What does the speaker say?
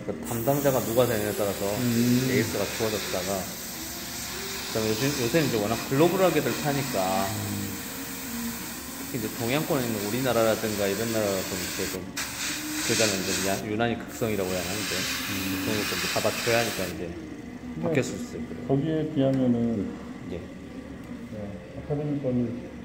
그 담당자가 누가 되느냐에 따라서 에이스가 주어졌다가 그다음에 요새는 이제 워낙 글로벌하게들 타니까 특히 이제 동양권에 있는 우리나라라든가 이런 나라가 좀 이렇게 좀 그자는 이제 유난히 극성이라고 해야 하는데 그런 것도 이제 받아줘야 하니까 이제 바뀔 수 있어요. 거기에 비하면은 예. 아카데미 거는